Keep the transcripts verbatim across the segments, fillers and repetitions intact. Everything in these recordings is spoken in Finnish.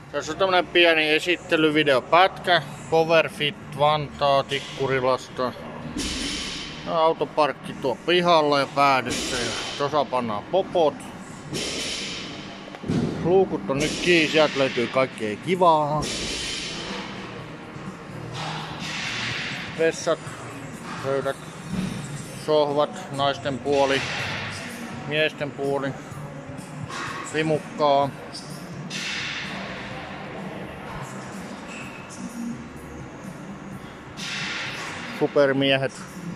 Tässä on tämmönen pieni esittelyvideopätkä Powerfit Vantaa Tikkurilasta. Autoparkki tuo pihalla ja päädyssä ja tuossa pannaan popot. Luukut on nyt kiinni, sieltä löytyy kaikkea kivaa. Vessat, pöydät, sohvat, naisten puoli, miesten puoli, simukkaa. Supermiehet.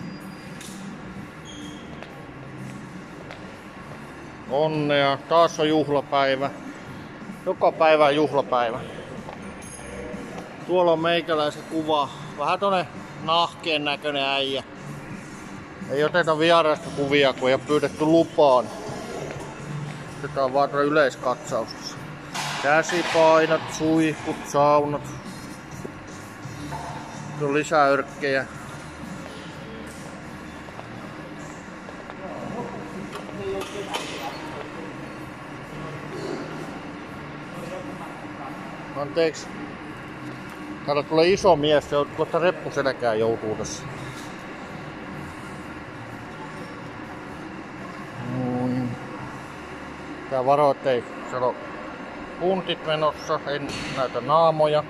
Onnea, taas on juhlapäivä. Joka päivä on juhlapäivä. Tuolla on meikäläisen kuva. Vähän tonne nahkeen näköinen äijä. Ei oteta vierasta kuvia, kun ei ole pyydetty lupaan. Tätä on vaan yleiskatsaus. Käsipainot, suihkut, saunat. Tuo on lisää yrkkejä. Anteeksi. Täällä tulee iso mies, se kohta reppuselkään joutuu tässä. Noin. Tää varo, ettei siellä on puntit menossa, en näytä naamoja.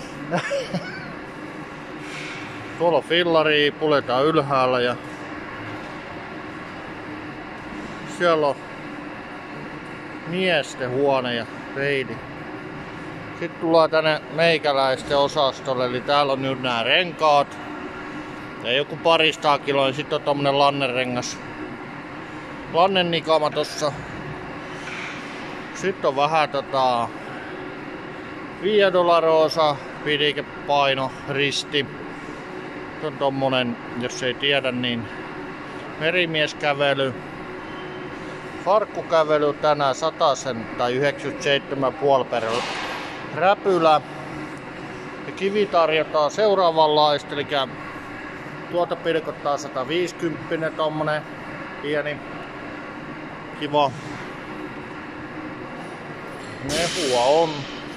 Tuolla on fillari, puletaan ylhäällä ja siellä on miesten huone ja peili. Sitten tullaan tänne meikäläisten osastolle, eli täällä on nyt nämä renkaat. Ja joku paristaa kiloa, niin sitten on tommonen lannerengas. Lannen nikama tossa. Sitten on vähän tota Via Dolorosa, pidikepaino, risti. Sitten on tommonen, jos ei tiedä, niin merimieskävely. Farkkukävely tänään satasen tai yhdeksänkymmentäseitsemän pilkku viisi per räpylä. Ja kivi tarjotaan seuraavanlaista, eli tuota pilkottaa sata viisikymmentä, tommonen pieni kiva. Mehua on.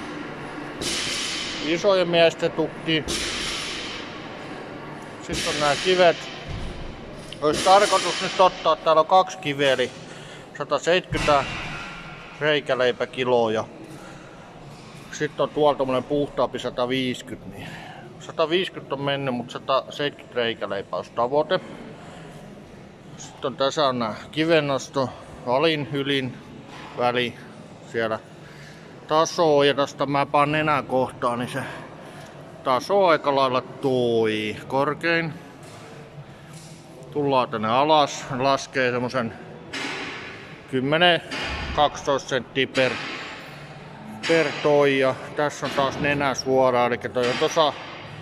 Isojen miesten tukki. Sitten on nämä kivet. Olisi tarkoitus nyt ottaa, täällä on kaksi kiveä, eli sata seitsemänkymmentä reikäleipäkiloa. Sitten on tuolla tommonen puhtaampi sata viisikymmentä. Niin sata viisikymmentä on mennyt, mutta sata seitsemänkymmentä reikäleipä olisi tavoite. Sitten on tässä on nää kivennosto, alin, ylin, väli, siellä taso. Ja tästä mä paan nenän kohtaan, niin se taso aika lailla toi korkein. Tullaan tänne alas, laskee semmosen kymmenen kaksitoista senttiä per per toi, ja tässä on taas nenä suoraan, eli toi on tuossa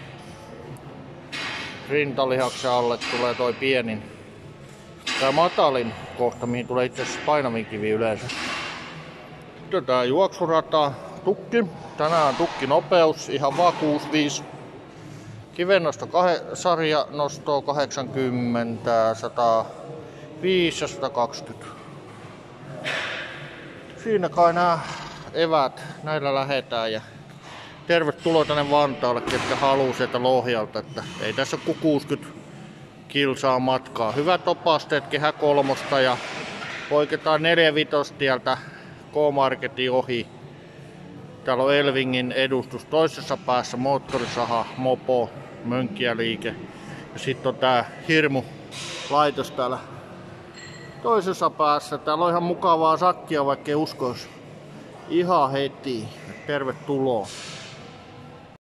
rintalihaksen alle tulee toi pienin tai matalin kohta, mihin tulee itse asiassa painavin kivi yleensä. Sitten tää juoksurata, tukki. Tänään on tukkinopeus ihan vaan kuusikymmentäviisi. Kivennosto sarja nostoo kahdeksankymmentä, sata viisi ja sata kaksikymmentä. Siinä kai nää eväät, näillä lähetään ja tervetuloa tänne Vantaalle, ketkä haluu sieltä Lohjalta, että ei tässä ole kuin kuusikymmentä kilsaa matkaa. Hyvät opasteet Kehä kolmosta ja poiketaan neljä viisi tieltä K-Marketin ohi. Täällä on Elvingin edustus toisessa päässä, moottorisaha, mopo, mönkijäliike ja sitten on tää hirmu laitos täällä toisessa päässä. Täällä on ihan mukavaa sakkia, vaikka ei uskoisi. Ihan heti. Tervetuloa.